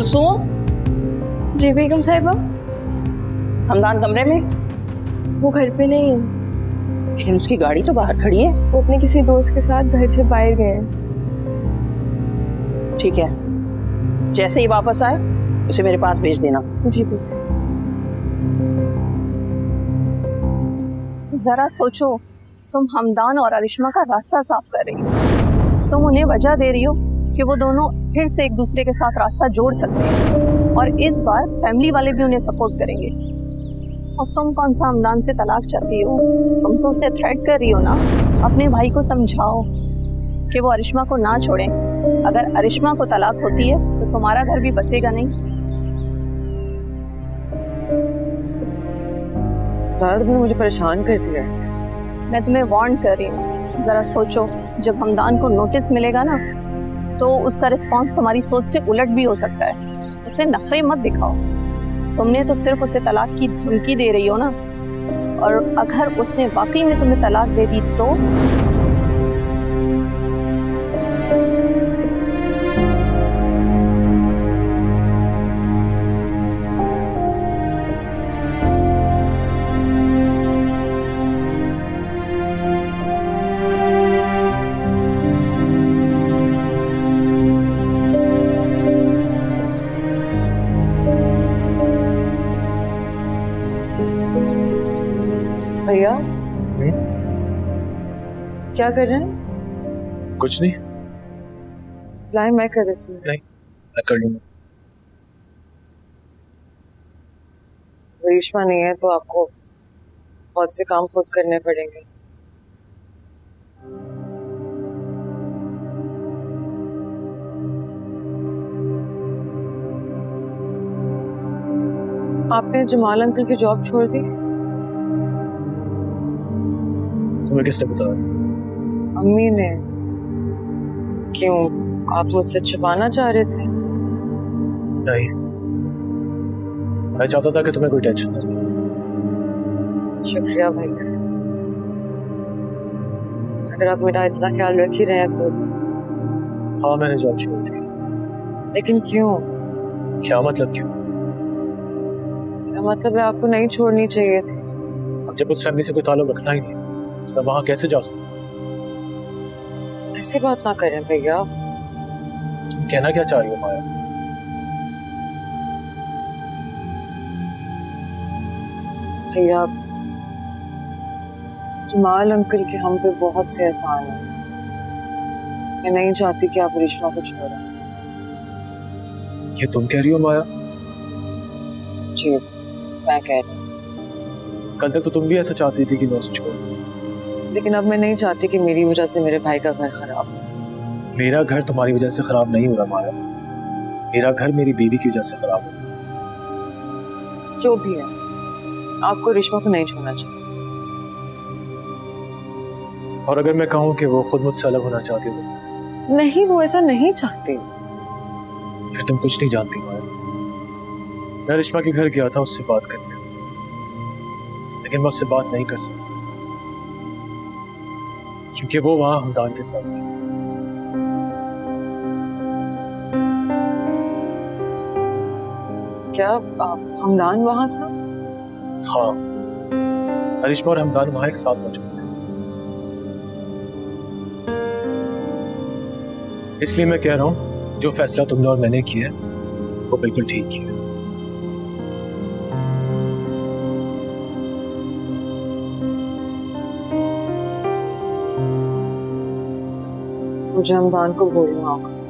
कुलसूम। जी बेगम साहिबा। हमदान कमरे में? वो घर पे नहीं है। लेकिन उसकी गाड़ी तो बाहर खड़ी है। वो अपने किसी दोस्त के साथ घर से बाहर गए हैं। ठीक है, जैसे ही वापस आए उसे मेरे पास भेज देना। जी बेगम। जरा सोचो, तुम हमदान और अरिश्मा का रास्ता साफ कर रही हो। तुम उन्हें वजह दे रही हो कि वो दोनों फिर से एक दूसरे के साथ रास्ता जोड़ सकते हैं और इस बार फैमिली वाले भी उन्हें सपोर्ट करेंगे। और तुम कौन सा हमदान से तलाक चाहती हो? तुम तो उसे थ्रेट कर रही हो ना। अपने भाई को समझाओ कि वो अरिश्मा को ना छोड़ें। अगर अरिश्मा को तलाक होती है तो तुम्हारा घर भी बसेगा नहीं। तुमने मुझे परेशान कर दिया। मैं तुम्हें वार्न कर रही हूँ, जरा सोचो, जब हमदान को नोटिस मिलेगा ना तो उसका रिस्पांस तुम्हारी सोच से उलट भी हो सकता है। उसे नखरे मत दिखाओ। तुमने तो सिर्फ उसे तलाक की धमकी दे रही हो ना, और अगर उसने वाकई में तुम्हें तलाक दे दी तो? भैया क्या कर रहे हैं? कुछ नहीं। लाए मैं कर देती हूँ। नहीं, मैं कर लूंगा। रेशमा नहीं है तो आपको बहुत से काम खुद करने पड़ेंगे। आपने जमाल अंकल की जॉब छोड़ दी? तुम्हें किसने बताया? अम्मी ने। क्यों, आप मुझसे छुपाना चाह रहे थे? नहीं, मैं चाहता था कि तुम्हें कोई टेंशन ना हो। शुक्रिया भैया। अगर आप मेरा इतना ख्याल रख ही रहे हैं तो। हाँ, मैंने जॉब छोड़ दी। लेकिन क्यों? क्या मतलब क्यों? मेरा मतलब है आपको नहीं छोड़नी चाहिए थी। अब जब उस फैमिली से कोई ताल्लुक रखना ही नहीं तो मैं वहां कैसे जा सकता? ऐसी बात ना करें भैया। तुम कहना क्या चाह रही हो माया? भैया, जमाल अंकल के हम पे बहुत से एहसान है। मैं नहीं चाहती कि आप रेशमा को छोड़ें। ये तुम कह रही हो माया? जी, मैं कह रही हूँ। कल तक तो तुम भी ऐसा चाहती थी कि मैं उसे छोड़। लेकिन अब मैं नहीं चाहती कि मेरी वजह से मेरे भाई का घर खराब हो। मेरा घर तुम्हारी वजह से खराब नहीं हो रहा माया। मेरा घर मेरी बीवी की वजह से खराब हो। जो भी है, आपको रेशमा को नहीं छोड़ना चाहिए। और अगर मैं कहूँ कि वो खुद मुझसे अलग होना चाहती हो? नहीं, वो ऐसा नहीं चाहती। फिर तुम कुछ नहीं जानती माया। मैं रेशमा के घर गया था उससे बात करने, लेकिन मैं उससे बात नहीं कर सकता क्योंकि वो वहां हमदान के साथ थी। क्या हमदान वहां था? हाँ, अरिश्मा और हमदान वहां एक साथ मौजूद थे। इसलिए मैं कह रहा हूं जो फैसला तुमने और मैंने किया वो बिल्कुल ठीक किया। मुझे हमदान को बोलना होगा।